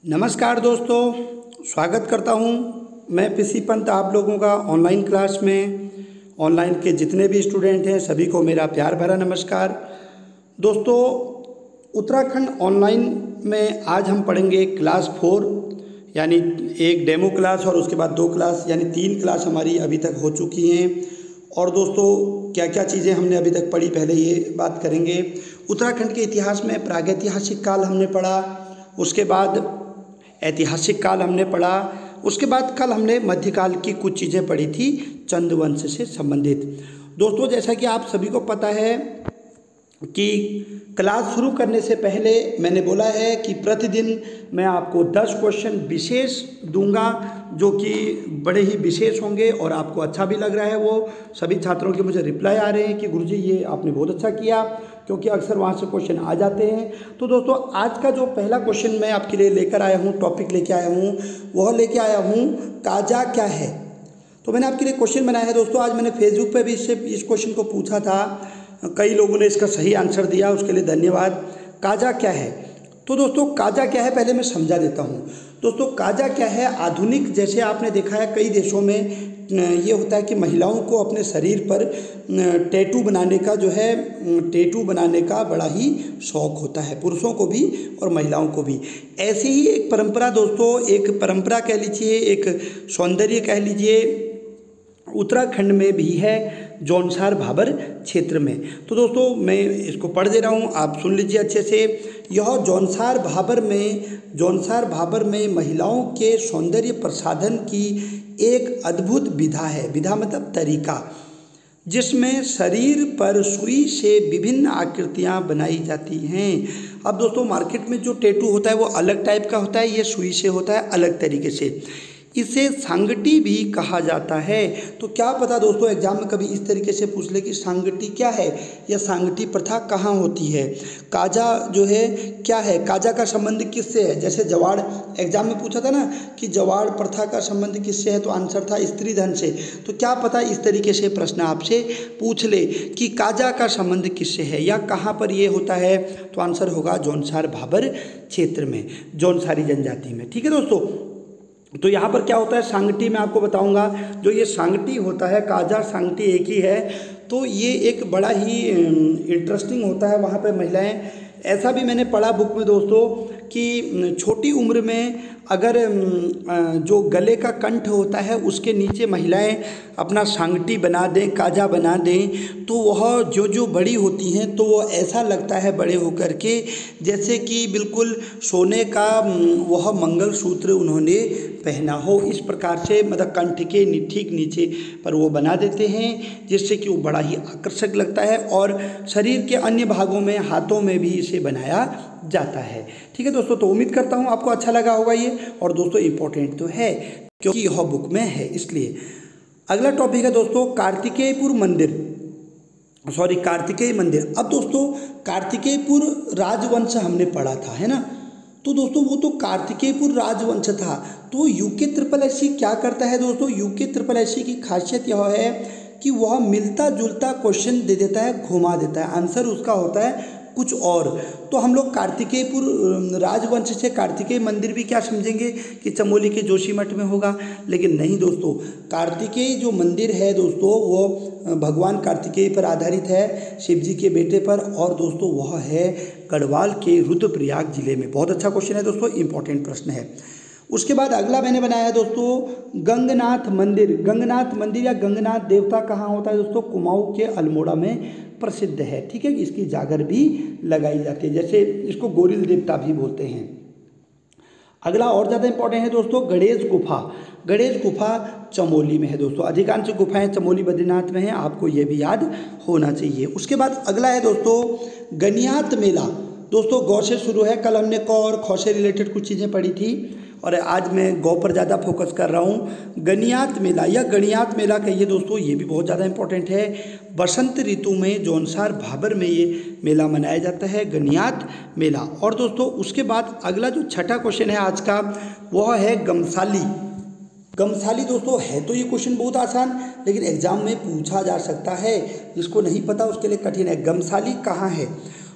नमस्कार दोस्तों, स्वागत करता हूं मैं पीसी पंत आप लोगों का ऑनलाइन क्लास में। ऑनलाइन के जितने भी स्टूडेंट हैं सभी को मेरा प्यार भरा नमस्कार। दोस्तों, उत्तराखंड ऑनलाइन में आज हम पढ़ेंगे क्लास 4 यानी एक डेमो क्लास और उसके बाद 2 क्लास यानी 3 क्लास हमारी अभी तक हो चुकी हैं। और दोस्तों, क्या क्या चीज़ें हमने अभी तक पढ़ी पहले ये बात करेंगे। उत्तराखंड के इतिहास में प्रागैतिहासिक काल हमने पढ़ा, उसके बाद ऐतिहासिक काल हमने पढ़ा, उसके बाद कल हमने मध्यकाल की कुछ चीज़ें पढ़ी थी चंद्रवंश से संबंधित। दोस्तों, जैसा कि आप सभी को पता है कि क्लास शुरू करने से पहले मैंने बोला है कि प्रतिदिन मैं आपको 10 क्वेश्चन विशेष दूंगा जो कि बड़े ही विशेष होंगे और आपको अच्छा भी लग रहा है। वो सभी छात्रों के मुझे रिप्लाई आ रहे हैं कि गुरुजी ये आपने बहुत अच्छा किया, क्योंकि अक्सर वहाँ से क्वेश्चन आ जाते हैं। तो दोस्तों, आज का जो पहला क्वेश्चन मैं आपके लिए लेकर आया हूँ, टॉपिक लेके आया हूँ, वह लेके आया हूँ काजा क्या है। तो मैंने आपके लिए क्वेश्चन बनाया है दोस्तों। आज मैंने फेसबुक पे भी इस क्वेश्चन को पूछा था, कई लोगों ने इसका सही आंसर दिया, उसके लिए धन्यवाद। काजा क्या है? तो दोस्तों, काजा क्या है पहले मैं समझा देता हूँ। दोस्तों, काजा क्या है? आधुनिक, जैसे आपने देखा है कई देशों में ये होता है कि महिलाओं को अपने शरीर पर टैटू बनाने का टैटू बनाने का बड़ा ही शौक होता है, पुरुषों को भी और महिलाओं को भी। ऐसी ही एक परंपरा दोस्तों, एक परंपरा कह लीजिए, एक सौंदर्य कह लीजिए, उत्तराखंड में भी है, जौनसार भाबर क्षेत्र में। तो दोस्तों, मैं इसको पढ़ दे रहा हूँ, आप सुन लीजिए अच्छे से। यह जौनसार भाबर में महिलाओं के सौंदर्य प्रसाधन की एक अद्भुत विधा है। विधा मतलब तरीका, जिसमें शरीर पर सुई से विभिन्न आकृतियाँ बनाई जाती हैं। अब दोस्तों, मार्केट में जो टैटू होता है वो अलग टाइप का होता है, ये सुई से होता है अलग तरीके से। इसे सांगटी भी कहा जाता है। तो क्या पता दोस्तों, एग्जाम में कभी इस तरीके से पूछ ले कि सांगटी क्या है या सांगटी प्रथा कहाँ होती है। काजा जो है क्या है, काजा का संबंध किससे है? जैसे जवाड़, एग्जाम में पूछा था ना कि जवाड़ प्रथा का संबंध किससे है, तो आंसर था स्त्री धन से। तो क्या पता इस तरीके से प्रश्न आपसे पूछ ले कि काजा का संबंध किससे है या कहाँ पर ये होता है, तो आंसर होगा जौनसार भाबर क्षेत्र में, जौनसारी जनजाति में। ठीक है दोस्तों, तो यहाँ पर क्या होता है, सांगटी मैं आपको बताऊंगा। जो ये सांगटी होता है, काजा सांगटी एक ही है। तो ये एक बड़ा ही इंटरेस्टिंग होता है। वहाँ पे महिलाएं, ऐसा भी मैंने पढ़ा बुक में दोस्तों कि छोटी उम्र में अगर जो गले का कंठ होता है उसके नीचे महिलाएं अपना सांगटी बना दें, काजा बना दें, तो वह जो बड़ी होती हैं तो वो ऐसा लगता है बड़े होकर के जैसे कि बिल्कुल सोने का वह मंगलसूत्र उन्होंने पहना हो। इस प्रकार से मतलब कंठ के ठीक नीचे पर वो बना देते हैं, जिससे कि वो बड़ा ही आकर्षक लगता है। और शरीर के अन्य भागों में, हाथों में भी इसे बनाया जाता है। ठीक है दोस्तों, तो उम्मीद करता हूँ आपको अच्छा लगा होगा ये। और दोस्तों, इम्पोर्टेंट तो है क्योंकि यह बुक में है, इसलिए। अगला टॉपिक है दोस्तों कार्तिकेय मंदिर। अब दोस्तों, कार्तिकेयपुर राजवंश हमने पढ़ा था, है ना। तो दोस्तों, वो तो कार्तिकेयपुर राजवंश था। तो यूके ट्रिपल एससी क्या करता है दोस्तों? यूके ट्रिपल एससी की खासियत यह है कि वह मिलता जुलता क्वेश्चन दे देता है, घुमा देता है, आंसर उसका होता है कुछ और। तो हम लोग कार्तिकेयपुर राजवंश से कार्तिकेय मंदिर भी क्या समझेंगे कि चमोली के जोशीमठ में होगा, लेकिन नहीं दोस्तों। कार्तिकेय जो मंदिर है दोस्तों, वो भगवान कार्तिकेय पर आधारित है, शिव जी के बेटे पर। और दोस्तों, वह है गढ़वाल के रुद्रप्रयाग जिले में। बहुत अच्छा क्वेश्चन है दोस्तों, इंपॉर्टेंट प्रश्न है। उसके बाद अगला मैंने बनाया है दोस्तों गंगनाथ मंदिर। गंगनाथ मंदिर या गंगनाथ देवता कहाँ होता है दोस्तों? कुमाऊं के अल्मोड़ा में प्रसिद्ध है। ठीक है, इसकी जागर भी लगाई जाती है, जैसे इसको गोरिल देवता भी बोलते हैं। अगला और ज़्यादा इंपॉर्टेंट है दोस्तों गणेश गुफा। गणेश गुफा चमोली में है दोस्तों। अधिकांश गुफाएं चमोली बद्रीनाथ में हैं, आपको ये भी याद होना चाहिए। उसके बाद अगला है दोस्तों गणियात मेला। दोस्तों, गौ से शुरू है। कल हमने क और ख से रिलेटेड कुछ चीज़ें पढ़ी थी और आज मैं गौ पर ज़्यादा फोकस कर रहा हूँ। गणियात मेला या गणियात मेला कहिए दोस्तों, ये भी बहुत ज़्यादा इंपॉर्टेंट है। बसंत ऋतु में जौनसार भाबर में ये मेला मनाया जाता है, गणियात मेला। और दोस्तों, उसके बाद अगला जो छठा क्वेश्चन है आज का, वह है गमसाली। गमसाली दोस्तों, है तो ये क्वेश्चन बहुत आसान, लेकिन एग्जाम में पूछा जा सकता है। जिसको नहीं पता उसके लिए कठिन है। गमसाली कहाँ है?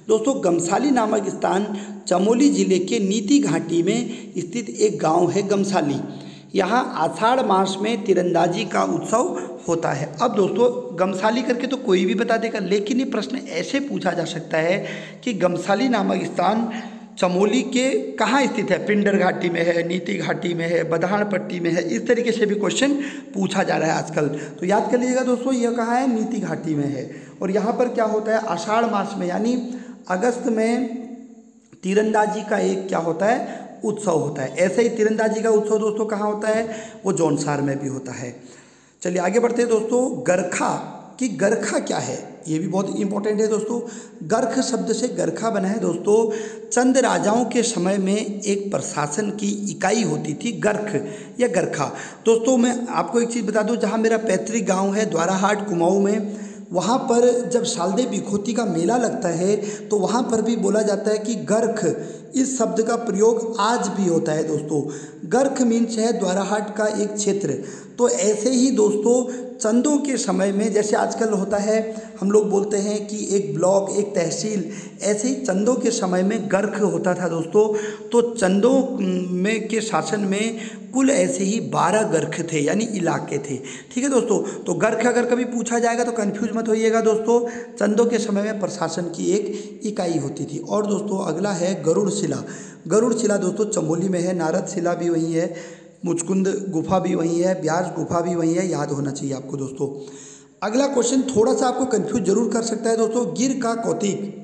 दोस्तों गमसाली नामक स्थान चमोली जिले के नीति घाटी में स्थित एक गांव है गमसाली। यहाँ आषाढ़ मास में तीरंदाजी का उत्सव होता है। अब दोस्तों गमसाली करके तो कोई भी बता देगा, लेकिन ये प्रश्न ऐसे पूछा जा सकता है कि गमसाली नामक स्थान चमोली के कहाँ स्थित है, पिंडर घाटी में है, नीति घाटी में है, बधान पट्टी में है, इस तरीके से भी क्वेश्चन पूछा जा रहा है आजकल। तो याद कर लीजिएगा दोस्तों, यह कहाँ है, नीति घाटी में है। और यहाँ पर क्या होता है, आषाढ़ मास में यानी अगस्त में तीरंदाजी का एक क्या होता है, उत्सव होता है। ऐसे ही तीरंदाजी का उत्सव दोस्तों कहाँ होता है, वो जौनसार में भी होता है। चलिए आगे बढ़ते हैं दोस्तों। गरखा कि गरखा क्या है, ये भी बहुत इंपॉर्टेंट है दोस्तों। गर्ख शब्द से गरखा बना है दोस्तों। चंद राजाओं के समय में एक प्रशासन की इकाई होती थी गर्ख या गरखा। दोस्तों मैं आपको एक चीज़ बता दूं, जहां मेरा पैतृक गांव है द्वाराहाट कुमाऊं में, वहाँ पर जब शालदे बिखोती का मेला लगता है तो वहाँ पर भी बोला जाता है कि गर्ख, इस शब्द का प्रयोग आज भी होता है दोस्तों। गर्ख मीन्स है द्वाराहाट का एक क्षेत्र। तो ऐसे ही दोस्तों चंदों के समय में जैसे आजकल होता है, हम लोग बोलते हैं कि एक ब्लॉक, एक तहसील, ऐसे ही चंदों के समय में गर्ख होता था दोस्तों। तो चंदों में के शासन में कुल ऐसे ही 12 गर्ख थे यानी इलाके थे। ठीक है दोस्तों, तो गर्ख अगर कभी पूछा जाएगा तो कंफ्यूज मत होइएगा दोस्तों, चंदों के समय में प्रशासन की एक इकाई होती थी। और दोस्तों अगला है गरुड़ शिला। गरुड़ शिला दोस्तों चमोली में है, नारद शिला भी वहीं है, मुचकुंद गुफा भी वहीं है, ब्यास गुफा भी वहीं है, याद होना चाहिए आपको दोस्तों। अगला क्वेश्चन थोड़ा सा आपको कंफ्यूज जरूर कर सकता है दोस्तों, गिर का कौतिक।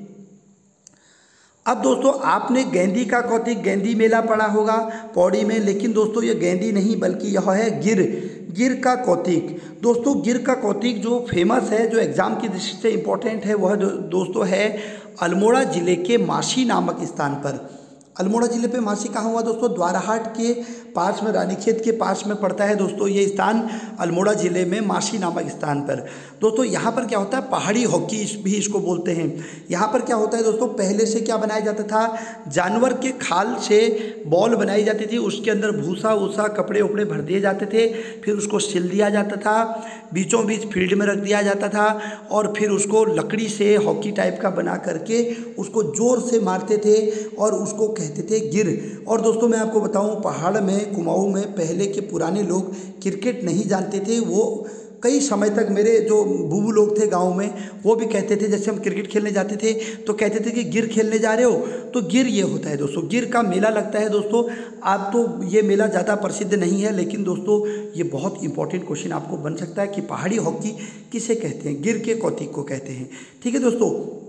अब दोस्तों आपने गेंदी का कौतिक, गेंदी मेला पढ़ा होगा पौड़ी में, लेकिन दोस्तों ये गेंदी नहीं बल्कि यह है गिर का कौतिक। दोस्तों गिर का कौतिक जो फेमस है, जो एग्जाम की दृष्टि से इम्पोर्टेंट है, वह दोस्तों है अल्मोड़ा जिले के माशी नामक स्थान पर। अल्मोड़ा जिले पे मासी कहाँ हुआ दोस्तों, द्वाराहाट के पास में, रानीखेत के पास में पड़ता है दोस्तों ये स्थान, अल्मोड़ा जिले में मासी नामक स्थान पर। दोस्तों यहाँ पर क्या होता है, पहाड़ी हॉकी भी इसको बोलते हैं। यहाँ पर क्या होता है दोस्तों, पहले से क्या बनाया जाता था, जानवर के खाल से बॉल बनाई जाती थी, उसके अंदर भूसा वूसा कपड़े उपड़े भर दिए जाते थे, फिर उसको सिल दिया जाता था, बीचों बीच फील्ड में रख दिया जाता था, और फिर उसको लकड़ी से हॉकी टाइप का बना करके उसको जोर से मारते थे और उसको कहते थे गिर। और दोस्तों मैं आपको बताऊं, पहाड़ में कुमाऊं में पहले के पुराने लोग क्रिकेट नहीं जानते थे। वो कई समय तक, मेरे जो बूबू लोग थे गांव में, वो भी कहते थे, जैसे हम क्रिकेट खेलने जाते थे तो कहते थे कि गिर खेलने जा रहे हो, तो गिर ये होता है दोस्तों, गिर का मेला लगता है दोस्तों। अब तो ये मेला ज़्यादा प्रसिद्ध नहीं है, लेकिन दोस्तों ये बहुत इंपॉर्टेंट क्वेश्चन आपको बन सकता है कि पहाड़ी हॉकी किसे कहते हैं, गिर के कौतिक को कहते हैं। ठीक है दोस्तों,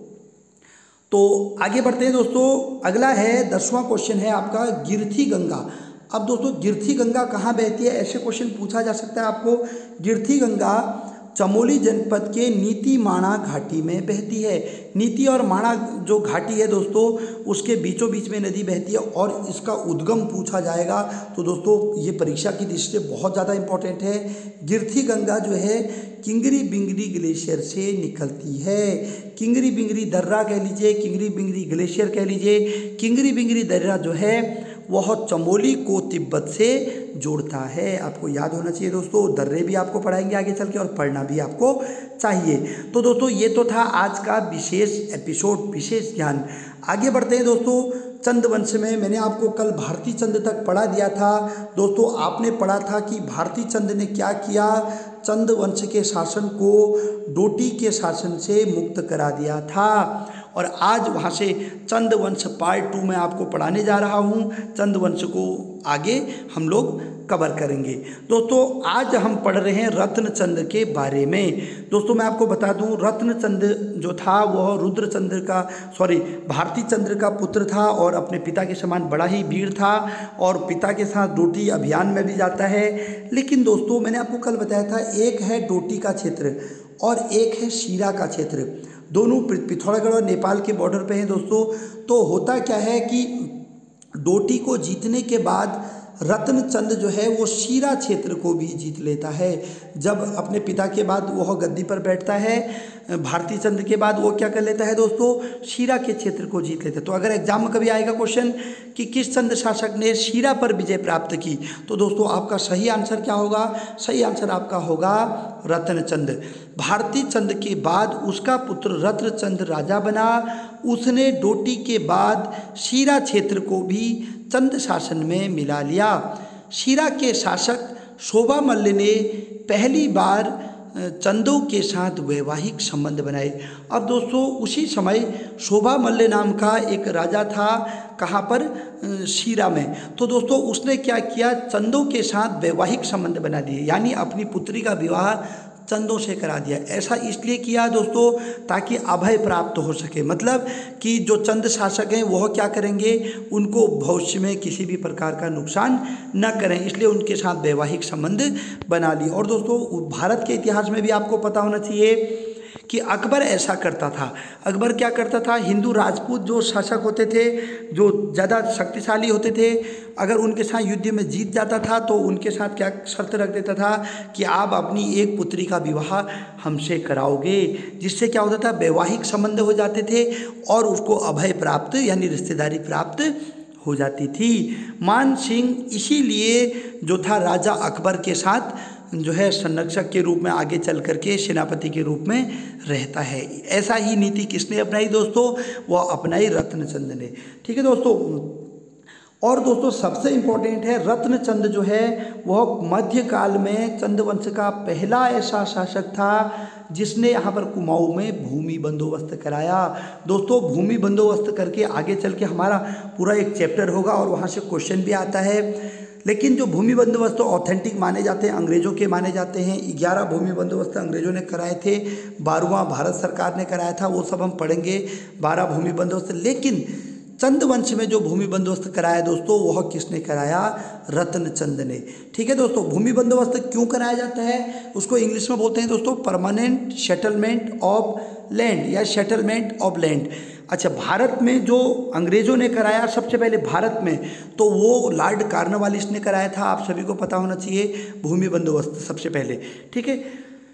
तो आगे बढ़ते हैं दोस्तों। अगला है 10वां क्वेश्चन है आपका, गिरथी गंगा। अब दोस्तों गिरथी गंगा कहाँ बहती है, ऐसे क्वेश्चन पूछा जा सकता है आपको। गिरथी गंगा चमोली जनपद के नीति माणा घाटी में बहती है। नीति और माणा जो घाटी है दोस्तों, उसके बीचों बीच में नदी बहती है, और इसका उद्गम पूछा जाएगा तो दोस्तों ये परीक्षा की दृष्टि से बहुत ज़्यादा इंपॉर्टेंट है। गिरथी गंगा जो है किंगरी बिंगरी ग्लेशियर से निकलती है। किंगरी बिंगरी दर्रा कह लीजिए, किंगरी बिंगरी ग्लेशियर कह लीजिए। किंगरी बिंगरी दर्रा जो है वह चमोली को तिब्बत से जोड़ता है। आपको याद होना चाहिए दोस्तों, दर्रे भी आपको पढ़ाएंगे आगे चल के, और पढ़ना भी आपको चाहिए। तो दोस्तों ये तो था आज का विशेष एपिसोड, विशेष ज्ञान। आगे बढ़ते हैं दोस्तों। चंद वंश में मैंने आपको कल भारती चंद तक पढ़ा दिया था दोस्तों। आपने पढ़ा था कि भारती चंद ने क्या किया, चंद वंश के शासन को डोटी के शासन से मुक्त करा दिया था। और आज वहाँ से चंद वंश पार्ट 2 में आपको पढ़ाने जा रहा हूँ। चंद वंश को आगे हम लोग कवर करेंगे। दोस्तों आज हम पढ़ रहे हैं रत्नचंद के बारे में। दोस्तों मैं आपको बता दूं, रत्नचंद जो था वह रुद्रचंद्र का भारती चंद्र का पुत्र था, और अपने पिता के समान बड़ा ही वीर था, और पिता के साथ डोटी अभियान में भी जाता है। लेकिन दोस्तों मैंने आपको कल बताया था, एक है डोटी का क्षेत्र और एक है शीरा का क्षेत्र, दोनों पिथौरागढ़ और नेपाल के बॉर्डर पे हैं दोस्तों। तो होता क्या है कि डोटी को जीतने के बाद रत्नचंद जो है वो शीरा क्षेत्र को भी जीत लेता है। जब अपने पिता के बाद वह गद्दी पर बैठता है, भारती चंद के बाद वो क्या कर लेता है दोस्तों, शीरा के क्षेत्र को जीत लेता है। तो अगर एग्जाम में कभी आएगा क्वेश्चन कि किस चंद शासक ने शीरा पर विजय प्राप्त की, तो दोस्तों आपका सही आंसर क्या होगा, सही आंसर आपका होगा रत्नचंद। भारती चंद के बाद उसका पुत्र रत्नचंद राजा बना, उसने डोटी के बाद शीरा क्षेत्र को भी चंद शासन में मिला लिया। शीरा के शासक शोभामल्ल ने पहली बार चंदों के साथ वैवाहिक संबंध बनाए। अब दोस्तों उसी समय शोभामल्ल नाम का एक राजा था, कहाँ पर, शीरा में। तो दोस्तों उसने क्या किया, चंदों के साथ वैवाहिक संबंध बना दिए, यानी अपनी पुत्री का विवाह चंदों से करा दिया। ऐसा इसलिए किया दोस्तों ताकि अभय प्राप्त हो सके, मतलब कि जो चंद शासक हैं वह क्या करेंगे, उनको भविष्य में किसी भी प्रकार का नुकसान न करें, इसलिए उनके साथ वैवाहिक संबंध बना लिए। और दोस्तों भारत के इतिहास में भी आपको पता होना चाहिए कि अकबर ऐसा करता था। अकबर क्या करता था, हिंदू राजपूत जो शासक होते थे, जो ज़्यादा शक्तिशाली होते थे, अगर उनके साथ युद्ध में जीत जाता था तो उनके साथ क्या शर्त रख देता था कि आप अपनी एक पुत्री का विवाह हमसे कराओगे, जिससे क्या होता था, वैवाहिक संबंध हो जाते थे और उसको अभय प्राप्त यानी रिश्तेदारी प्राप्त हो जाती थी। मान सिंह इसीलिए जो था राजा अकबर के साथ जो है संरक्षक के रूप में आगे चल करके सेनापति के रूप में रहता है। ऐसा ही नीति किसने अपनाई दोस्तों, वह अपनाई रत्नचंद ने। ठीक है दोस्तों, और दोस्तों सबसे इम्पोर्टेंट है, रत्नचंद जो है वह मध्यकाल में चंद वंश का पहला ऐसा शासक था जिसने यहाँ पर कुमाऊं में भूमि बंदोबस्त कराया। दोस्तों भूमि बंदोबस्त करके आगे चल के हमारा पूरा एक चैप्टर होगा और वहाँ से क्वेश्चन भी आता है, लेकिन जो भूमि बंदोबस्त तो ऑथेंटिक माने जाते हैं, अंग्रेज़ों के माने जाते हैं। 11 भूमि बंदोबस्त अंग्रेज़ों ने कराए थे, 12वां भारत सरकार ने कराया था, वो सब हम पढ़ेंगे, 12 भूमि बंदोबस्त। लेकिन चंद वंश में जो भूमि बंदोबस्त कराया दोस्तों, वह किसने कराया, रत्नचंद ने। ठीक है दोस्तों, भूमि बंदोबस्त क्यों कराया जाता है, उसको इंग्लिश में बोलते हैं दोस्तों परमानेंट सेटलमेंट ऑफ लैंड या सेटलमेंट ऑफ लैंड। अच्छा, भारत में जो अंग्रेज़ों ने कराया सबसे पहले भारत में, तो वो लॉर्ड कॉर्नवालिस ने कराया था, आप सभी को पता होना चाहिए, भूमि बंदोबस्त सबसे पहले। ठीक है,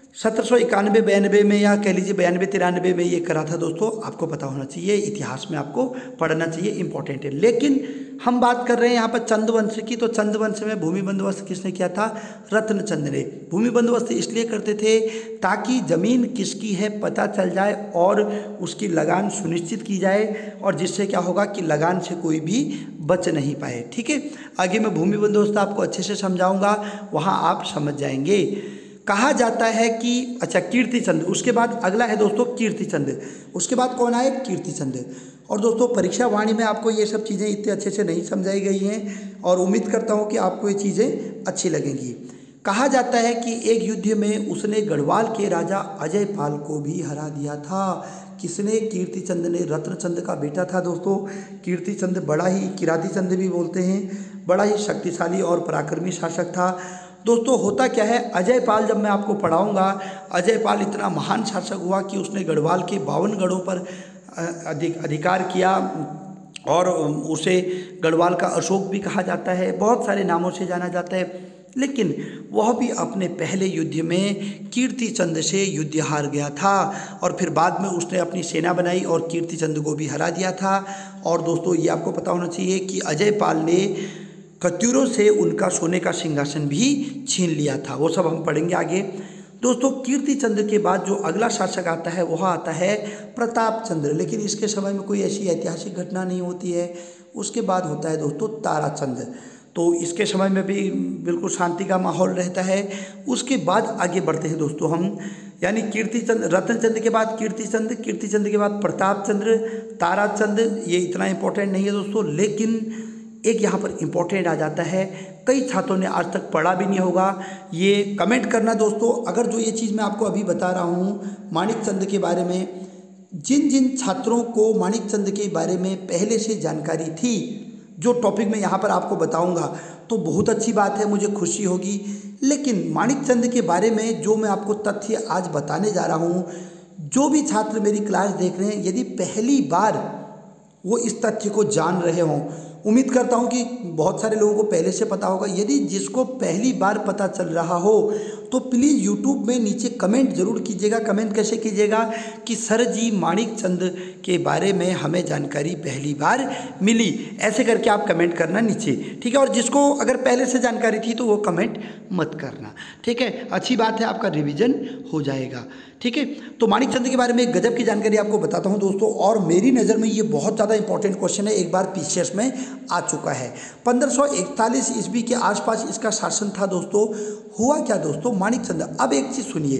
1791-92 में या कह लीजिए 92-93 में ये करा था दोस्तों, आपको पता होना चाहिए, इतिहास में आपको पढ़ना चाहिए, इंपॉर्टेंट है। लेकिन हम बात कर रहे हैं यहाँ पर चंद वंश की, तो चंद वंश में भूमि बंदोबस्त किसने किया था, रत्नचंद ने। भूमि बंदोबस्त इसलिए करते थे ताकि ज़मीन किसकी है पता चल जाए और उसकी लगान सुनिश्चित की जाए, और जिससे क्या होगा कि लगान से कोई भी बच नहीं पाए। ठीक है, आगे मैं भूमि बंदोबस्त आपको अच्छे से समझाऊंगा, वहाँ आप समझ जाएंगे। कहा जाता है कि अच्छा कीर्तिचंद, उसके बाद अगला है दोस्तों कीर्तिचंद, उसके बाद कौन आए, कीर्तिचंद। और दोस्तों परीक्षा वाणी में आपको ये सब चीज़ें इतने अच्छे से नहीं समझाई गई हैं और उम्मीद करता हूँ कि आपको ये चीज़ें अच्छी लगेंगी। कहा जाता है कि एक युद्ध में उसने गढ़वाल के राजा अजयपाल को भी हरा दिया था। किसने, कीर्तिचंद ने, रत्नचंद का बेटा था दोस्तों। कीर्तिचंद बड़ा ही, किरातीचंद भी बोलते हैं, बड़ा ही शक्तिशाली और पराक्रमी शासक था। दोस्तों होता क्या है, अजयपाल जब मैं आपको पढ़ाऊंगा, अजयपाल इतना महान शासक हुआ कि उसने गढ़वाल के 52 गढ़ों पर अधिकार किया और उसे गढ़वाल का अशोक भी कहा जाता है, बहुत सारे नामों से जाना जाता है। लेकिन वह भी अपने पहले युद्ध में कीर्तिचंद से युद्ध हार गया था और फिर बाद में उसने अपनी सेना बनाई और कीर्तिचंद को भी हरा दिया था। और दोस्तों ये आपको पता होना चाहिए कि अजयपाल ने कत्यूरों से उनका सोने का सिंहासन भी छीन लिया था, वो सब हम पढ़ेंगे आगे। दोस्तों कीर्तिचंद के बाद जो अगला शासक आता है वह आता है प्रतापचंद्र, लेकिन इसके समय में कोई ऐसी ऐतिहासिक घटना नहीं होती है। उसके बाद होता है दोस्तों ताराचंद, तो इसके समय में भी बिल्कुल शांति का माहौल रहता है। उसके बाद आगे बढ़ते हैं दोस्तों हम, यानी कीर्तिचंद, रत्नचंद के बाद कीर्तिचंद, कीर्तिचंद के बाद प्रतापचंद्र, ताराचंद। ये इतना इम्पोर्टेंट नहीं है दोस्तों, लेकिन एक यहाँ पर इम्पोर्टेंट आ जाता है, कई छात्रों ने आज तक पढ़ा भी नहीं होगा, ये कमेंट करना दोस्तों। अगर जो ये चीज़ मैं आपको अभी बता रहा हूँ माणिकचंद के बारे में, जिन जिन छात्रों को माणिकचंद के बारे में पहले से जानकारी थी, जो टॉपिक मैं यहाँ पर आपको बताऊँगा, तो बहुत अच्छी बात है, मुझे खुशी होगी। लेकिन माणिकचंद के बारे में जो मैं आपको तथ्य आज बताने जा रहा हूँ, जो भी छात्र मेरी क्लास देख रहे हैं, यदि पहली बार वो इस तथ्य को जान रहे हों, उम्मीद करता हूँ कि बहुत सारे लोगों को पहले से पता होगा, यदि जिसको पहली बार पता चल रहा हो तो प्लीज़ यूट्यूब में नीचे कमेंट ज़रूर कीजिएगा। कमेंट कैसे कीजिएगा कि सर जी माणिक चंद के बारे में हमें जानकारी पहली बार मिली, ऐसे करके आप कमेंट करना नीचे, ठीक है। और जिसको अगर पहले से जानकारी थी तो वो कमेंट मत करना, ठीक है। अच्छी बात है, आपका रिवीजन हो जाएगा, ठीक है। तो माणिक चंद के बारे में एक गजब की जानकारी आपको बताता हूं दोस्तों, और मेरी नज़र में ये बहुत ज़्यादा इंपॉर्टेंट क्वेश्चन है, एक बार पीसीएस में आ चुका है। 1541 ईस्वी के आसपास इसका शासन था दोस्तों। हुआ क्या दोस्तों, माणिक चंद, अब एक चीज़ सुनिए,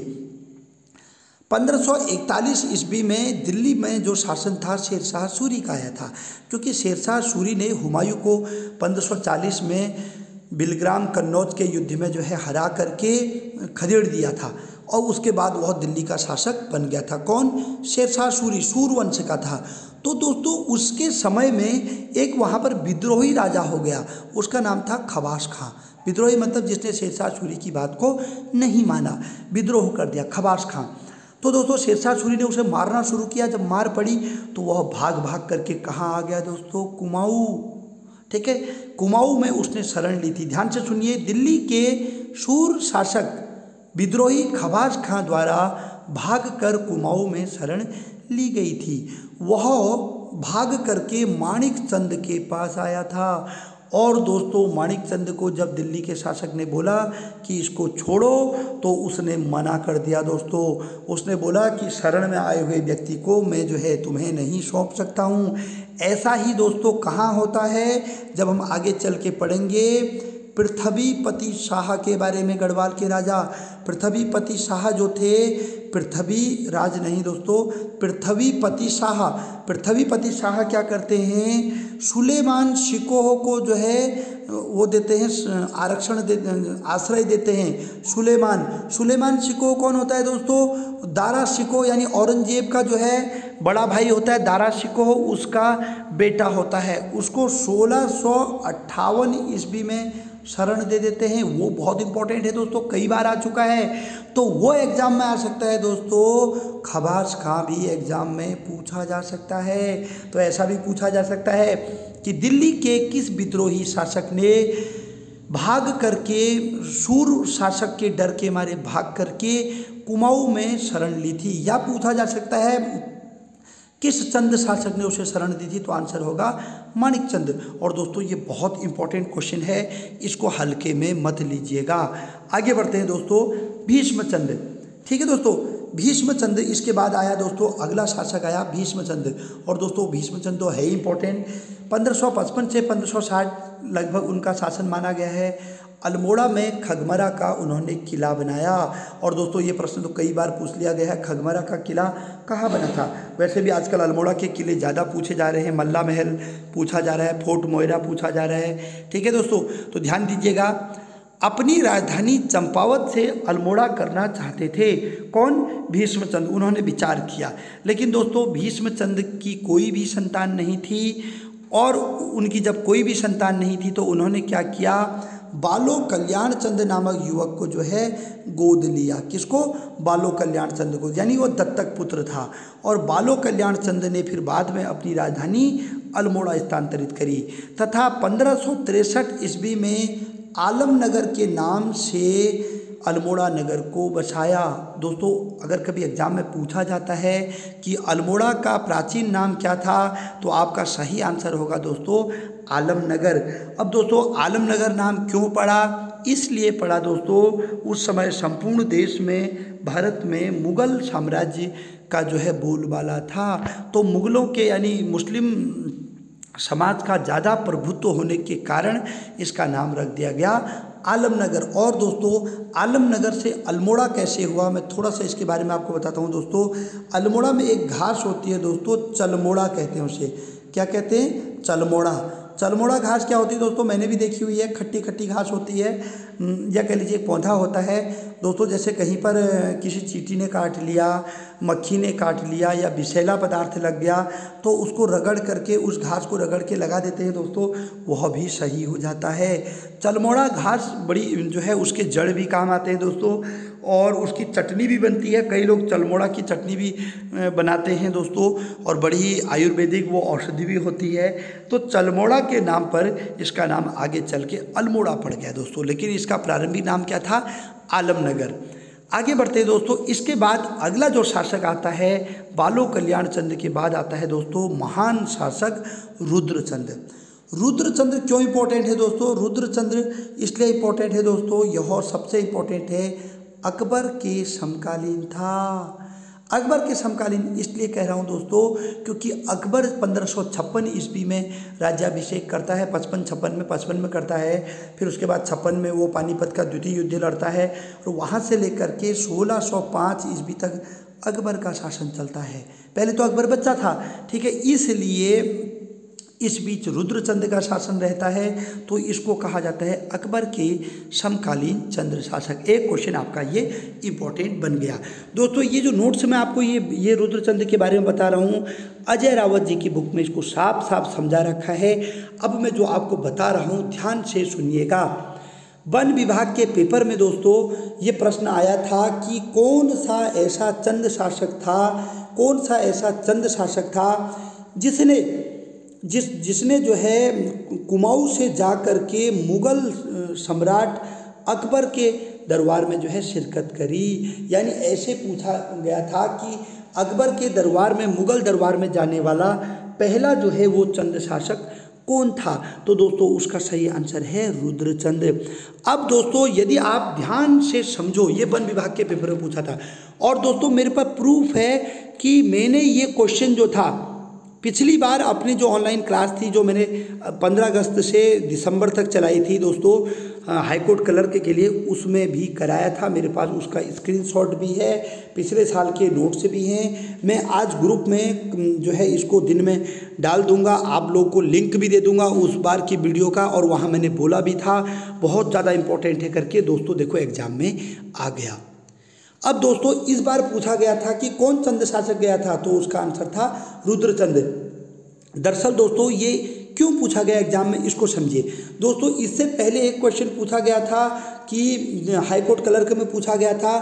1541 ईस्वी में दिल्ली में जो शासन था शेरशाह सूरी का आया था, क्योंकि शेरशाह सूरी ने हुमायूं को 1540 में बिलग्राम कन्नौज के युद्ध में जो है हरा करके खदेड़ दिया था, और उसके बाद वह दिल्ली का शासक बन गया था। कौन? शेरशाह सूरी, सूरवंश का था। तो दोस्तों उसके समय में एक वहाँ पर विद्रोही राजा हो गया, उसका नाम था खवास खां। विद्रोही मतलब जिसने शेरशाह सूरी की बात को नहीं माना, विद्रोह कर दिया, खवास खां। तो दोस्तों शेरशाह सूरी ने उसे मारना शुरू किया। जब मार पड़ी तो वह भाग भाग करके कहाँ आ गया दोस्तों? कुमाऊँ, ठीक है। कुमाऊँ में उसने शरण ली थी। ध्यान से सुनिए, दिल्ली के शूर शासक विद्रोही खवास खां द्वारा भागकर कुमाऊँ में शरण ली गई थी। वह भाग करके माणिक चंद के पास आया था, और दोस्तों माणिक चंद को जब दिल्ली के शासक ने बोला कि इसको छोड़ो तो उसने मना कर दिया दोस्तों। उसने बोला कि शरण में आए हुए व्यक्ति को मैं जो है तुम्हें नहीं सौंप सकता हूँ। ऐसा ही दोस्तों कहाँ होता है, जब हम आगे चल के पढ़ेंगे पृथ्वीपति शाह के बारे में। गढ़वाल के राजा पृथ्वीपति शाह जो थे, पृथ्वी राज नहीं दोस्तों, पृथ्वीपति शाह। पृथ्वीपति शाह क्या करते हैं? सुलेमान शिकोह को जो है वो देते हैं, आरक्षण आश्रय देते हैं। सुलेमान शिकोह कौन होता है दोस्तों? दारा शिकोह, यानी औरंगजेब का जो है बड़ा भाई होता है दारा शिकोह, उसका बेटा होता है। उसको 1658 ईस्वी में शरण दे देते हैं। वो बहुत इंपॉर्टेंट है दोस्तों, कई बार आ चुका है, तो वो एग्जाम में आ सकता है दोस्तों। खवास खां भी एग्जाम में पूछा जा सकता है। तो ऐसा भी पूछा जा सकता है कि दिल्ली के किस विद्रोही शासक ने भाग करके, शूर शासक के डर के मारे भाग करके कुमाऊँ में शरण ली थी। या पूछा जा सकता है किस चंद शासक ने उसे शरण दी थी, तो आंसर होगा माणिक चंद। और दोस्तों ये बहुत इंपॉर्टेंट क्वेश्चन है, इसको हल्के में मत लीजिएगा। आगे बढ़ते हैं दोस्तों, भीष्मचंद, ठीक है दोस्तों। भीष्मचंद, इसके बाद आया दोस्तों अगला शासक आया भीष्मचंद। और दोस्तों भीष्मचंद तो है ही इंपॉर्टेंट। 1555 से 1560 लगभग उनका शासन माना गया है। अल्मोड़ा में खगमरा का उन्होंने किला बनाया। और दोस्तों ये प्रश्न तो कई बार पूछ लिया गया है, खगमरा का किला कहाँ बना था? वैसे भी आजकल अल्मोड़ा के किले ज़्यादा पूछे जा रहे हैं। मल्ला महल पूछा जा रहा है, फोर्ट मोइरा पूछा जा रहा है, ठीक है दोस्तों। तो ध्यान दीजिएगा, अपनी राजधानी चंपावत से अल्मोड़ा करना चाहते थे। कौन? भीष्मचंद। उन्होंने विचार किया, लेकिन दोस्तों भीष्मचंद की कोई भी संतान नहीं थी। और उनकी जब कोई भी संतान नहीं थी तो उन्होंने क्या किया? बालो कल्याण चंद नामक युवक को जो है गोद लिया। किसको? बालो कल्याण चंद को, यानी वो दत्तक पुत्र था। और बालो कल्याण चंद ने फिर बाद में अपनी राजधानी अल्मोड़ा स्थानांतरित करी, तथा 1563 ईस्वी में आलमनगर के नाम से अल्मोड़ा नगर को बसाया। दोस्तों अगर कभी एग्जाम में पूछा जाता है कि अल्मोड़ा का प्राचीन नाम क्या था, तो आपका सही आंसर होगा दोस्तों आलमनगर। अब दोस्तों आलमनगर नाम क्यों पड़ा? इसलिए पड़ा दोस्तों, उस समय संपूर्ण देश में, भारत में मुग़ल साम्राज्य का जो है बोलबाला था। तो मुग़लों के यानी मुस्लिम समाज का ज़्यादा प्रभुत्व होने के कारण इसका नाम रख दिया गया आलमनगर। और दोस्तों आलमनगर से अल्मोड़ा कैसे हुआ, मैं थोड़ा सा इसके बारे में आपको बताता हूँ दोस्तों। अल्मोड़ा में एक घास होती है दोस्तों, चलमोड़ा कहते हैं उसे। क्या कहते हैं? चलमोड़ा। चलमोड़ा घास क्या होती है दोस्तों? मैंने भी देखी हुई है, खट्टी खट्टी घास होती है, या कह लीजिए पौधा होता है दोस्तों। जैसे कहीं पर किसी चींटी ने काट लिया, मक्खी ने काट लिया, या विषैला पदार्थ लग गया, तो उसको रगड़ करके, उस घास को रगड़ के लगा देते हैं दोस्तों, वह भी सही हो जाता है। चलमोड़ा घास बड़ी जो है, उसके जड़ भी काम आते हैं दोस्तों, और उसकी चटनी भी बनती है। कई लोग चलमोड़ा की चटनी भी बनाते हैं दोस्तों, और बड़ी आयुर्वेदिक वो औषधि भी होती है। तो चलमोड़ा के नाम पर इसका नाम आगे चल के अल्मोड़ा पड़ गया दोस्तों, लेकिन इसका प्रारंभिक नाम क्या था? आलमनगर। आगे बढ़ते हैं दोस्तों। इसके बाद अगला जो शासक आता है बालो कल्याण चंद्र के बाद आता है दोस्तों महान शासक रुद्रचंद्र। रुद्रचंद्र क्यों इंपॉर्टेंट है दोस्तों? रुद्रचंद्र इसलिए इंपॉर्टेंट है दोस्तों, यह सबसे इंपॉर्टेंट है, अकबर के समकालीन था। अकबर के समकालीन इसलिए कह रहा हूँ दोस्तों क्योंकि अकबर 1556 ईस्वी में राज्याभिषेक करता है, 55 में करता है। फिर उसके बाद 56 में वो पानीपत का द्वितीय युद्ध लड़ता है और वहाँ से लेकर के 1605 ईस्वी तक अकबर का शासन चलता है। पहले तो अकबर बच्चा था, ठीक है, इसलिए इस बीच रुद्रचंद्र का शासन रहता है, तो इसको कहा जाता है अकबर के समकालीन चंद्र शासक। एक क्वेश्चन आपका ये इम्पोर्टेंट बन गया दोस्तों। ये जो नोट्स में आपको ये रुद्रचंद्र के बारे में बता रहा हूँ, अजय रावत जी की बुक में इसको साफ साफ समझा रखा है। अब मैं जो आपको बता रहा हूँ ध्यान से सुनिएगा। वन विभाग के पेपर में दोस्तों ये प्रश्न आया था कि कौन सा ऐसा चंद्र शासक था जिसने जो है कुमाऊं से जा कर के मुगल सम्राट अकबर के दरबार में जो है शिरकत करी। यानी ऐसे पूछा गया था कि अकबर के दरबार में, मुगल दरबार में जाने वाला पहला जो है वो चंद्र शासक कौन था? तो दोस्तों उसका सही आंसर है रुद्रचंद्र। अब दोस्तों यदि आप ध्यान से समझो, ये वन विभाग के पेपर में पूछा था और दोस्तों मेरे पास प्रूफ है कि मैंने ये क्वेश्चन जो था पिछली बार अपनी जो ऑनलाइन क्लास थी, जो मैंने 15 अगस्त से दिसंबर तक चलाई थी दोस्तों हाईकोर्ट क्लर्क के लिए, उसमें भी कराया था। मेरे पास उसका स्क्रीनशॉट भी है, पिछले साल के नोट्स भी हैं। मैं आज ग्रुप में जो है इसको दिन में डाल दूंगा, आप लोग को लिंक भी दे दूंगा उस बार की वीडियो का, और वहाँ मैंने बोला भी था बहुत ज़्यादा इंपॉर्टेंट है करके। दोस्तों देखो एग्जाम में आ गया। अब दोस्तों इस बार पूछा गया था कि कौन चंद्र शासक गया था, तो उसका आंसर था रुद्रचंद्र। दरअसल दोस्तों ये क्यों पूछा गया एग्जाम में, इसको समझिए दोस्तों। इससे पहले एक क्वेश्चन पूछा गया था कि हाईकोर्ट क्लर्क में पूछा गया था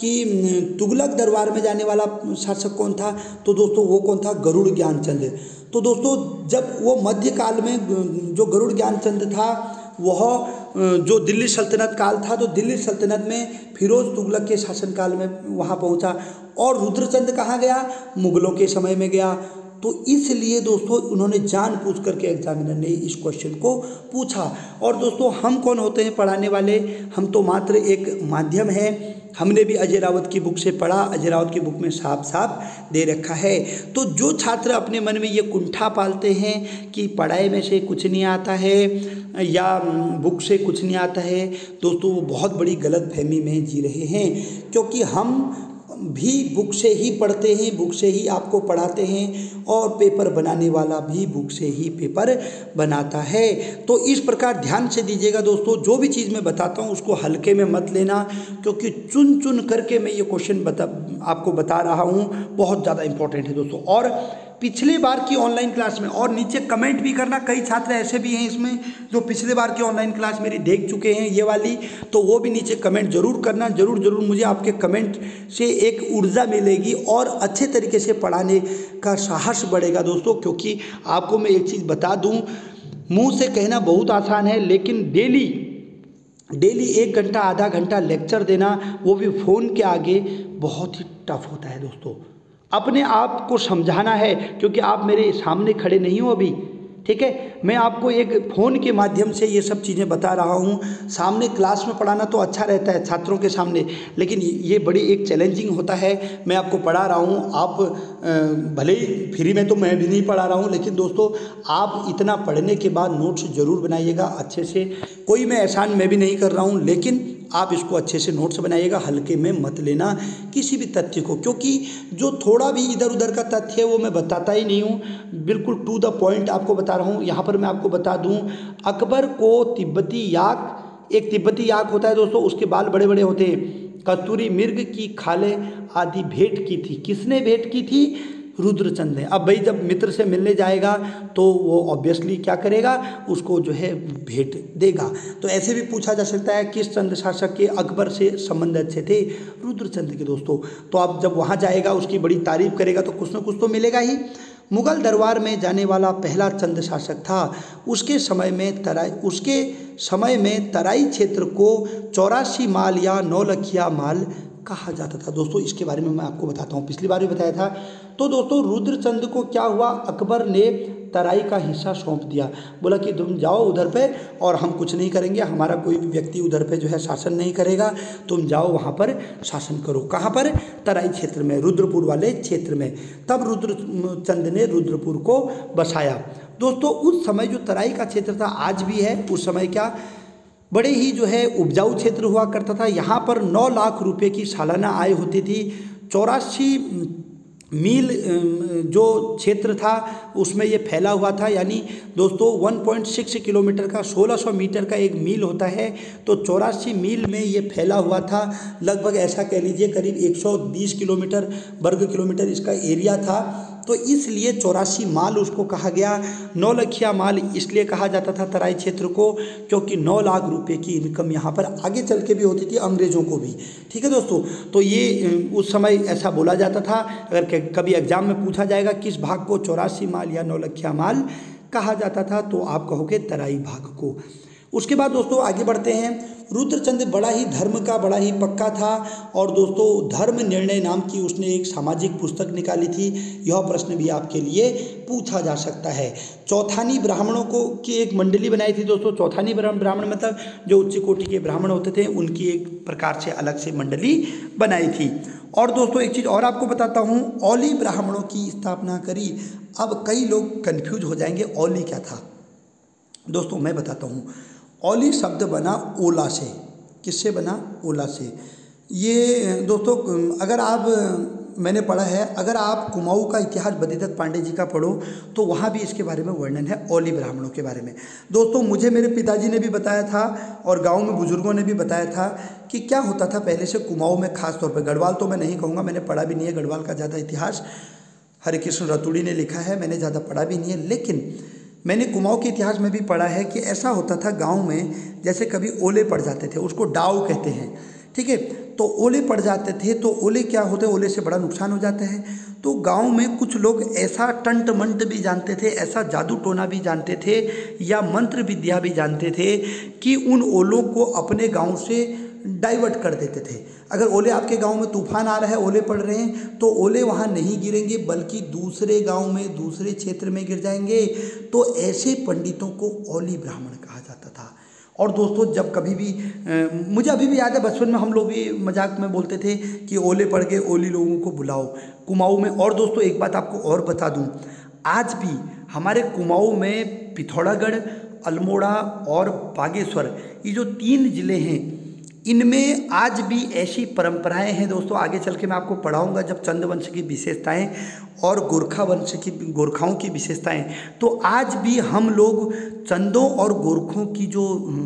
कि तुगलक दरबार में जाने वाला शासक कौन था, तो दोस्तों वो कौन था? गरुड़ ज्ञानचंद्र। तो दोस्तों जब वो मध्यकाल में जो गरुड़ ज्ञानचंद्र था वह जो दिल्ली सल्तनत काल था, तो दिल्ली सल्तनत में फिरोज तुगलक के शासनकाल में वहाँ पहुँचा, और रुद्रचंद्र कहाँ गया? मुगलों के समय में गया। तो इसलिए दोस्तों उन्होंने जानबूझ करके एग्जामिनर ने इस क्वेश्चन को पूछा। और दोस्तों हम कौन होते हैं पढ़ाने वाले? हम तो मात्र एक माध्यम है। हमने भी अजय रावत की बुक से पढ़ा, अजय रावत की बुक में साफ साफ दे रखा है। तो जो छात्र अपने मन में ये कुंठा पालते हैं कि पढ़ाई में से कुछ नहीं आता है या बुक से कुछ नहीं आता है, दोस्तों वो बहुत बड़ी गलतफहमी में जी रहे हैं, क्योंकि हम भी बुक से ही पढ़ते हैं, बुक से ही आपको पढ़ाते हैं, और पेपर बनाने वाला भी बुक से ही पेपर बनाता है। तो इस प्रकार ध्यान से दीजिएगा दोस्तों, जो भी चीज़ मैं बताता हूँ उसको हल्के में मत लेना, क्योंकि चुन चुन करके मैं ये क्वेश्चन आपको बता रहा हूँ, बहुत ज़्यादा इंपॉर्टेंट है दोस्तों। और पिछले बार की ऑनलाइन क्लास में, और नीचे कमेंट भी करना, कई छात्र ऐसे भी हैं इसमें जो पिछले बार की ऑनलाइन क्लास मेरी देख चुके हैं ये वाली, तो वो भी नीचे कमेंट जरूर करना। जरूर मुझे आपके कमेंट से एक ऊर्जा मिलेगी और अच्छे तरीके से पढ़ाने का साहस बढ़ेगा दोस्तों। क्योंकि आपको मैं एक चीज़ बता दूँ, मुँह से कहना बहुत आसान है, लेकिन डेली 1 घंटा आधा घंटा लेक्चर देना, वो भी फ़ोन के आगे, बहुत ही टफ होता है दोस्तों। अपने आप को समझाना है, क्योंकि आप मेरे सामने खड़े नहीं हो अभी, ठीक है। मैं आपको एक फ़ोन के माध्यम से ये सब चीज़ें बता रहा हूँ। सामने क्लास में पढ़ाना तो अच्छा रहता है छात्रों के सामने, लेकिन ये बड़ी एक चैलेंजिंग होता है। मैं आपको पढ़ा रहा हूँ, आप भले ही फ्री में तो मैं भी नहीं पढ़ा रहा हूँ, लेकिन दोस्तों आप इतना पढ़ने के बाद नोट्स ज़रूर बनाइएगा अच्छे से। कोई मैं एहसान मैं भी नहीं कर रहा हूँ, लेकिन आप इसको अच्छे से नोट्स बनाइएगा, हल्के में मत लेना किसी भी तथ्य को, क्योंकि जो थोड़ा भी इधर उधर का तथ्य है वो मैं बताता ही नहीं हूँ, बिल्कुल टू द पॉइंट आपको बता रहा हूँ। यहाँ पर मैं आपको बता दूँ, अकबर को तिब्बती याक होता है दोस्तों, उसके बाल बड़े बड़े होते हैं, कस्तूरी मृग की खालें आदि भेंट की थी। किसने भेंट की थी? रुद्रचंद्र ने। अब भाई जब मित्र से मिलने जाएगा तो वो ऑब्वियसली क्या करेगा, उसको जो है भेंट देगा। तो ऐसे भी पूछा जा सकता है किस चंद्र शासक के अकबर से संबंध अच्छे थे? रुद्रचंद्र के दोस्तों। तो अब जब वहाँ जाएगा उसकी बड़ी तारीफ करेगा तो कुछ ना कुछ तो मिलेगा ही। मुगल दरबार में जाने वाला पहला चंद शासक था। उसके समय में तराई क्षेत्र को 84 माल या नौलखिया माल कहा जाता था। दोस्तों इसके बारे में मैं आपको बताता हूँ, पिछली बार भी बताया था। तो दोस्तों रुद्रचंद को क्या हुआ, अकबर ने तराई का हिस्सा सौंप दिया। बोला कि तुम जाओ उधर पे और हम कुछ नहीं करेंगे, हमारा कोई भी व्यक्ति उधर पे जो है शासन नहीं करेगा, तुम जाओ वहाँ पर शासन करो। कहाँ पर, तराई क्षेत्र में, रुद्रपुर वाले क्षेत्र में। तब रुद्रचंद ने रुद्रपुर को बसाया। दोस्तों उस समय जो तराई का क्षेत्र था, आज भी है, उस समय क्या बड़े ही जो है उपजाऊ क्षेत्र हुआ करता था। यहाँ पर 9 लाख रुपए की सालाना आय होती थी। 84 मील जो क्षेत्र था उसमें ये फैला हुआ था, यानी दोस्तों 1.6 किलोमीटर का 1600 मीटर का एक मील होता है, तो 84 मील में ये फैला हुआ था। लगभग ऐसा कह लीजिए करीब 120 किलोमीटर वर्ग किलोमीटर इसका एरिया था। तो इसलिए 84 माल उसको कहा गया। नौलखिया माल इसलिए कहा जाता था तराई क्षेत्र को क्योंकि 9 लाख रुपए की इनकम यहाँ पर आगे चल के भी होती थी, अंग्रेज़ों को भी। ठीक है दोस्तों, तो ये उस समय ऐसा बोला जाता था। अगर कभी एग्जाम में पूछा जाएगा किस भाग को 84 माल या नौलखिया माल कहा जाता था, तो आप कहोगे तराई भाग को। उसके बाद दोस्तों आगे बढ़ते हैं। रुद्रचंद बड़ा ही धर्म का बड़ा ही पक्का था और दोस्तों धर्म निर्णय नाम की उसने एक सामाजिक पुस्तक निकाली थी। यह प्रश्न भी आपके लिए पूछा जा सकता है। चौथानी ब्राह्मणों को की एक मंडली बनाई थी दोस्तों। चौथानी ब्राह्मण मतलब जो उच्च कोटि के ब्राह्मण होते थे, उनकी एक प्रकार से अलग से मंडली बनाई थी। और दोस्तों एक चीज़ और आपको बताता हूँ, औली ब्राह्मणों की स्थापना करी। अब कई लोग कन्फ्यूज हो जाएंगे, औली क्या था। दोस्तों मैं बताता हूँ, औली शब्द बना ओला से। किससे बना, ओला से। ये दोस्तों अगर आप, मैंने पढ़ा है, अगर आप कुमाऊँ का इतिहास बद्रीदत्त पांडे जी का पढ़ो तो वहाँ भी इसके बारे में वर्णन है, औली ब्राह्मणों के बारे में। दोस्तों मुझे मेरे पिताजी ने भी बताया था और गांव में बुजुर्गों ने भी बताया था कि क्या होता था पहले से कुमाऊँ में, खास तौर पर गढ़वाल तो मैं नहीं कहूँगा, मैंने पढ़ा भी नहीं है गढ़वाल का ज़्यादा इतिहास। हरिकृष्ण रतुड़ी ने लिखा है, मैंने ज़्यादा पढ़ा भी नहीं है, लेकिन मैंने कुमाऊँ के इतिहास में भी पढ़ा है कि ऐसा होता था गांव में, जैसे कभी ओले पड़ जाते थे, उसको डाव कहते हैं। ठीक है, तो ओले पड़ जाते थे, तो ओले क्या होते हैं, ओले से बड़ा नुकसान हो जाता है। तो गांव में कुछ लोग ऐसा टंट मंट भी जानते थे, ऐसा जादू टोना भी जानते थे या मंत्र विद्या भी जानते थे कि उन ओलों को अपने गांव से डाइवर्ट कर देते थे। अगर ओले आपके गांव में तूफान आ रहा है, ओले पड़ रहे हैं, तो ओले वहां नहीं गिरेंगे बल्कि दूसरे गांव में, दूसरे क्षेत्र में गिर जाएंगे। तो ऐसे पंडितों को औली ब्राह्मण कहा जाता था। और दोस्तों जब कभी भी मुझे अभी भी याद है, बचपन में हम लोग भी मजाक में बोलते थे कि ओले पड़ गए, ओली लोगों को बुलाओ कुमाऊँ में। और दोस्तों एक बात आपको और बता दूँ, आज भी हमारे कुमाऊँ में पिथौरागढ़, अल्मोड़ा और बागेश्वर, ये जो 3 ज़िले हैं, इनमें आज भी ऐसी परंपराएं हैं दोस्तों। आगे चल के मैं आपको पढ़ाऊंगा जब चंद वंश की विशेषताएं और गोरखा वंश की, गोरखाओं की विशेषताएं, तो आज भी हम लोग चंदों और गोरखों की जो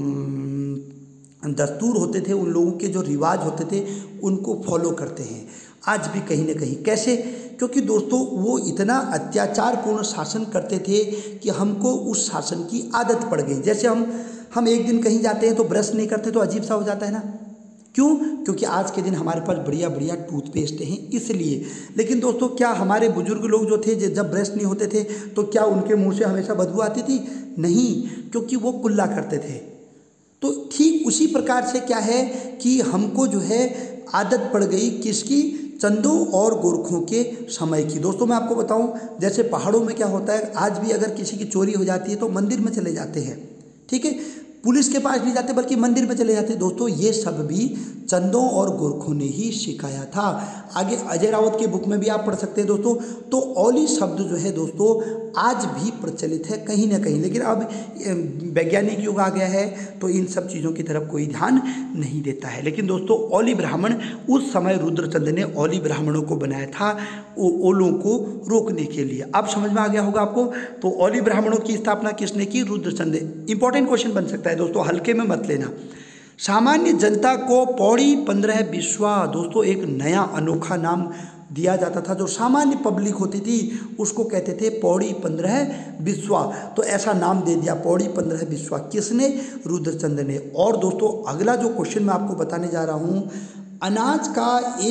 दस्तूर होते थे, उन लोगों के जो रिवाज होते थे, उनको फॉलो करते हैं आज भी कहीं ना कहीं। कैसे? क्योंकि दोस्तों वो इतना अत्याचारपूर्ण शासन करते थे कि हमको उस शासन की आदत पड़ गई। जैसे हम एक दिन कहीं जाते हैं तो ब्रश नहीं करते तो अजीब सा हो जाता है ना, क्यों? क्योंकि आज के दिन हमारे पास बढ़िया बढ़िया टूथपेस्ट हैं इसलिए। लेकिन दोस्तों क्या हमारे बुजुर्ग लोग जो थे, जब ब्रश नहीं होते थे तो क्या उनके मुंह से हमेशा बदबू आती थी? नहीं, क्योंकि वो कुल्ला करते थे। तो ठीक उसी प्रकार से क्या है कि हमको जो है आदत पड़ गई किसकी? चंदों और गोरखों के समय की। दोस्तों मैं आपको बताऊं, जैसे पहाड़ों में क्या होता है, आज भी अगर किसी की चोरी हो जाती है तो मंदिर में चले जाते हैं। ठीक है, पुलिस के पास नहीं जाते बल्कि मंदिर में चले जाते हैं। दोस्तों ये सब भी चंदों और गोरखों ने ही सिखाया था। आगे अजय रावत की बुक में भी आप पढ़ सकते हैं दोस्तों। तो औली शब्द जो है दोस्तों आज भी प्रचलित है कहीं ना कहीं, लेकिन अब वैज्ञानिक युग आ गया है तो इन सब चीज़ों की तरफ कोई ध्यान नहीं देता है। लेकिन दोस्तों औली ब्राह्मण, उस समय रुद्रचंद ने औली ब्राह्मणों को बनाया था ओलों को रोकने के लिए। अब समझ में आ गया होगा आपको। तो औली ब्राह्मणों की स्थापना किसने की? रुद्रचंद। इंपॉर्टेंट क्वेश्चन बन सकता है दोस्तों, हल्के में मत लेना। सामान्य जनता को पौड़ी 15 बिस्वा, दोस्तों एक नया अनोखा नाम दिया जाता था। जो सामान्य पब्लिक होती थी उसको कहते थे पौड़ी 15 बिस्वा। तो ऐसा नाम दे दिया पौड़ी 15 बिस्वा। किसने? रुद्रचंद ने। और दोस्तों अगला जो क्वेश्चन मैं आपको बताने जा रहा हूँ, अनाज का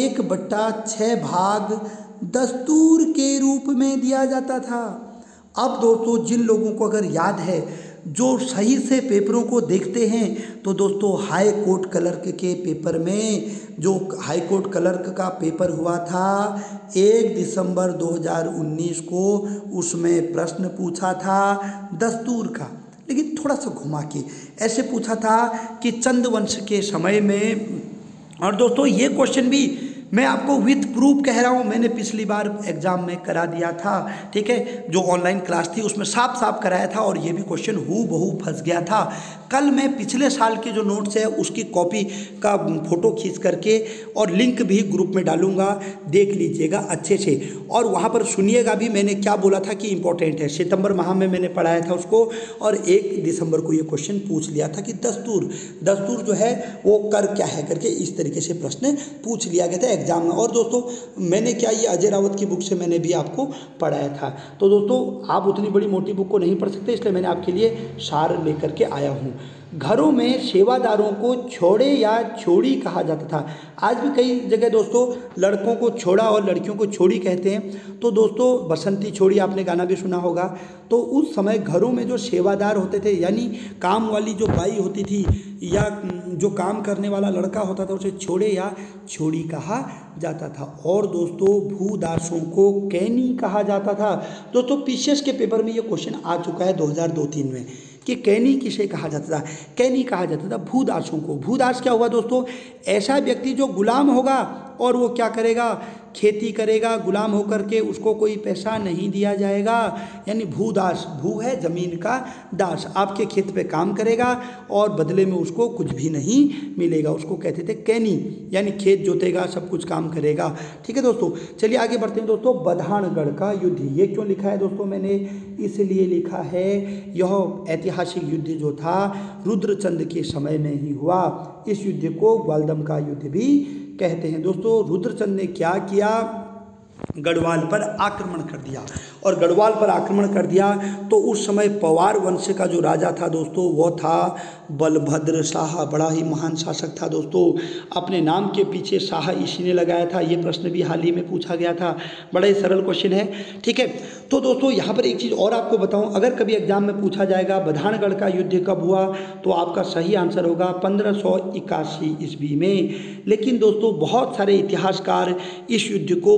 1/6 भाग दस्तूर के रूप में दिया जाता था। अब दोस्तों जिन लोगों को अगर याद है, जो सही से पेपरों को देखते हैं, तो दोस्तों हाई कोर्ट क्लर्क के पेपर में, जो हाई कोर्ट क्लर्क का पेपर हुआ था 1 दिसंबर 2019 को, उसमें प्रश्न पूछा था दस्तूर का, लेकिन थोड़ा सा घुमा के ऐसे पूछा था कि चंद वंश के समय में। और दोस्तों ये क्वेश्चन भी मैं आपको विथ प्रूफ कह रहा हूँ, मैंने पिछली बार एग्जाम में करा दिया था, ठीक है, जो ऑनलाइन क्लास थी उसमें साफ साफ कराया था, और ये भी क्वेश्चन हूबहू फंस गया था। कल मैं पिछले साल के जो नोट्स है उसकी कॉपी का फ़ोटो खींच करके और लिंक भी ग्रुप में डालूंगा, देख लीजिएगा अच्छे से, और वहाँ पर सुनिएगा भी मैंने क्या बोला था कि इम्पोर्टेंट है। सितंबर माह में मैंने पढ़ाया था उसको, और 1 दिसंबर को ये क्वेश्चन पूछ लिया था कि दस्तूर जो है वो कर क्या है करके, इस तरीके से प्रश्न पूछ लिया गया था एग्जाम में। और दोस्तों मैंने क्या, ये अजय रावत की बुक से मैंने भी आपको पढ़ाया था। तो दोस्तों आप उतनी बड़ी मोटी बुक को नहीं पढ़ सकते, इसलिए मैंने आपके लिए सार लेकर के आया हूँ। घरों में सेवादारों को छोड़े या छोड़ी कहा जाता था। आज भी कई जगह दोस्तों लड़कों को छोड़ा और लड़कियों को छोड़ी कहते हैं। तो दोस्तों बसंती छोड़ी आपने गाना भी सुना होगा। तो उस समय घरों में जो सेवादार होते थे, यानी काम वाली जो बाई होती थी या जो काम करने वाला लड़का होता था, उसे छोड़े या छोड़ी कहा जाता था। और दोस्तों भूदासों को कैनी कहा जाता था। दोस्तों पीसीएस के पेपर में ये क्वेश्चन आ चुका है 2002-03 में कि कैनी किसे कहा जाता था। कैनी कहा जाता था भूदासों को। भूदास क्या हुआ दोस्तों, ऐसा व्यक्ति जो गुलाम होगा और वो क्या करेगा, खेती करेगा, गुलाम होकर के उसको कोई पैसा नहीं दिया जाएगा, यानी भूदास। भू है ज़मीन का, दास आपके खेत पे काम करेगा और बदले में उसको कुछ भी नहीं मिलेगा, उसको कहते थे कैनी, यानी खेत जोतेगा, सब कुछ काम करेगा। ठीक है दोस्तों, चलिए आगे बढ़ते हैं। दोस्तों बधानगढ़ का युद्ध, ये क्यों लिखा है दोस्तों मैंने, इसलिए लिखा है यह ऐतिहासिक युद्ध जो था रुद्रचंद के समय में ही हुआ। इस युद्ध को ग्वालदम का युद्ध भी कहते हैं। दोस्तों रुद्रचंद ने क्या किया, गढ़वाल पर आक्रमण कर दिया। और गढ़वाल पर आक्रमण कर दिया तो उस समय पवार वंश का जो राजा था दोस्तों वो था बलभद्र शाह। बड़ा ही महान शासक था दोस्तों, अपने नाम के पीछे शाह इसी ने लगाया था। ये प्रश्न भी हाल ही में पूछा गया था, बड़ा ही सरल क्वेश्चन है। ठीक है, तो दोस्तों यहाँ पर एक चीज़ और आपको बताऊँ, अगर कभी एग्जाम में पूछा जाएगा बधानगढ़ का युद्ध कब हुआ, तो आपका सही आंसर होगा 1581 ईस्वी में। लेकिन दोस्तों बहुत सारे इतिहासकार इस युद्ध को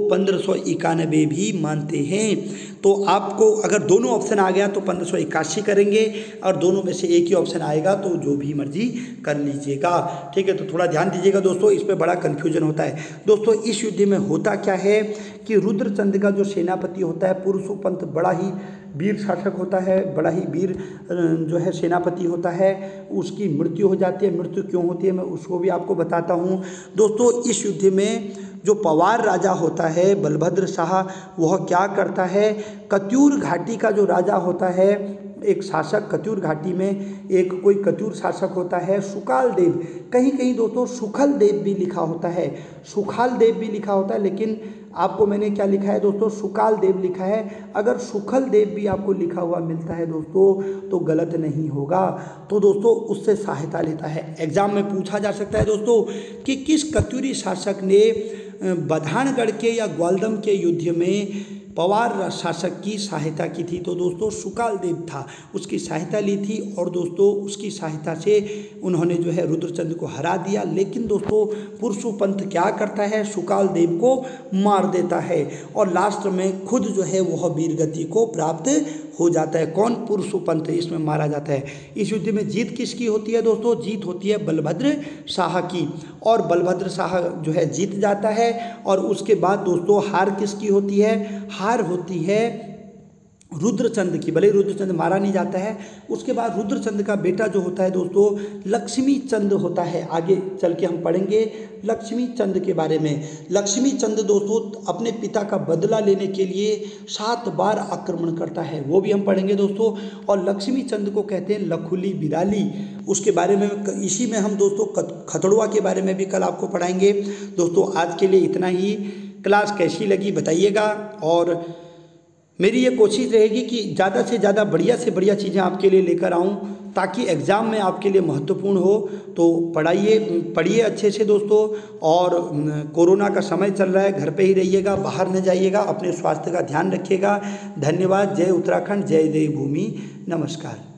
1591 भी मानते हैं। तो आपको अगर दोनों ऑप्शन आ गया तो 1581 करेंगे, और दोनों में से एक ही ऑप्शन आएगा तो जो भी मर्जी कर लीजिएगा। ठीक है, तो थोड़ा ध्यान दीजिएगा दोस्तों, इस पे बड़ा कन्फ्यूजन होता है। दोस्तों इस युद्ध में होता क्या है कि रुद्रचंद का जो सेनापति होता है पुरुषोत्तम, बड़ा ही वीर शासक होता है, बड़ा ही वीर जो है सेनापति होता है, उसकी मृत्यु हो जाती है। मृत्यु क्यों होती है मैं उसको भी आपको बताता हूँ। दोस्तों इस युद्ध में जो पवार राजा होता है बलभद्र शाह, वह क्या करता है, कत्यूर घाटी का जो राजा होता है, एक शासक कत्यूर घाटी में एक कोई कत्यूर शासक होता है सुकाल देव, कहीं कहीं दोस्तों सुखल देव भी लिखा होता है, सुखाल देव भी लिखा होता है, लेकिन आपको मैंने क्या लिखा है दोस्तों, सुकाल देव लिखा है। अगर सुखल देव भी आपको लिखा हुआ मिलता है दोस्तों तो गलत नहीं होगा। तो दोस्तों उससे सहायता लेता है। एग्जाम में पूछा जा सकता है दोस्तों कि किस कत्यूरी शासक ने बधानगढ़ के या ग्वालदम के युद्ध में पवार शासक की सहायता की थी, तो दोस्तों सुकाल देव था, उसकी सहायता ली थी। और दोस्तों उसकी सहायता से उन्होंने जो है रुद्रचंद को हरा दिया। लेकिन दोस्तों पुरुषोत्तम क्या करता है, सुकाल देव को मार देता है और लास्ट में खुद जो है वह वीरगति को प्राप्त हो जाता है। कौन, पुरुषोत्तम इसमें मारा जाता है। इस युद्ध में जीत किसकी होती है दोस्तों, जीत होती है बलभद्र शाह की, और बलभद्र शाह जो है जीत जाता है। और उसके बाद दोस्तों हार किसकी होती है, हार होती है रुद्रचंद की। भले रुद्रचंद मारा नहीं जाता है। उसके बाद रुद्रचंद का बेटा जो होता है दोस्तों लक्ष्मी चंद होता है। आगे चल के हम पढ़ेंगे लक्ष्मी चंद के बारे में। लक्ष्मी चंद दोस्तों अपने पिता का बदला लेने के लिए 7 बार आक्रमण करता है, वो भी हम पढ़ेंगे दोस्तों। और लक्ष्मी चंद को कहते हैं लखुली बिराली, उसके बारे में इसी में हम दोस्तों खतड़ुआ के बारे में भी कल आपको पढ़ाएंगे। दोस्तों आज के लिए इतना ही। क्लास कैसी लगी बताइएगा, और मेरी ये कोशिश रहेगी कि ज़्यादा से ज़्यादा बढ़िया से बढ़िया चीज़ें आपके लिए लेकर आऊँ। ताकि एग्ज़ाम में आपके लिए महत्वपूर्ण हो। तो पढ़िए अच्छे से दोस्तों। और कोरोना का समय चल रहा है, घर पे ही रहिएगा, बाहर न जाइएगा, अपने स्वास्थ्य का ध्यान रखिएगा। धन्यवाद। जय उत्तराखंड, जय देवभूमि, नमस्कार।